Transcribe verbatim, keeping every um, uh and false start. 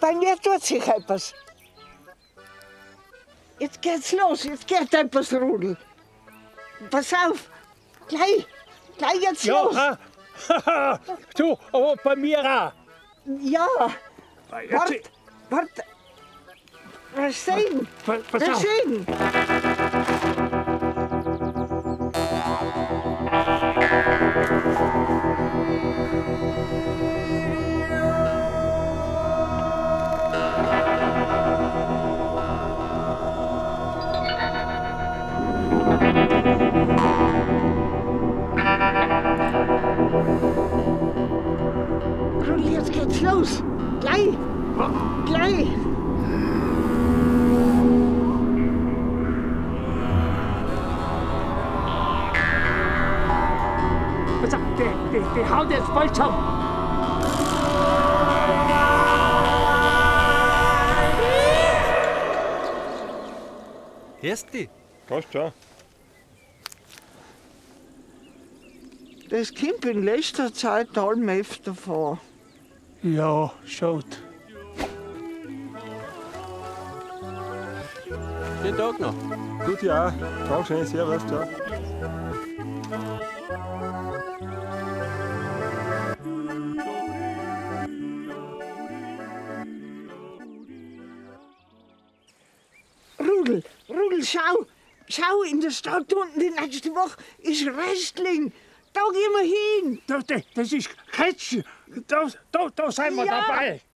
bei mir tut sich etwas. Jetzt geht's los, jetzt geht etwas, Rudel. Pass auf, gleich, gleich geht's Ja, los. Ha. Du, aber bei mir auch. Ja, warte, warte. Wir sehen, Pa- pass wir auf. sehen. Rudel, jetzt geht's los. Gleich, gleich. Pass auf, die, die, die haut jetzt bald zusammen. Hörst du? Passt schon. Das kommt in letzter Zeit allem öfter vor. Ja, schaut. Schönen Tag noch. Gut, ja. Dankeschön, servus, ciao. Rudel, Rudel, schau, schau, in der Stadt unten die nächste Woche ist Wrestling. Da gehen wir hin. Das, das ist Ketschen. Da, da, da sind wir Ja. dabei.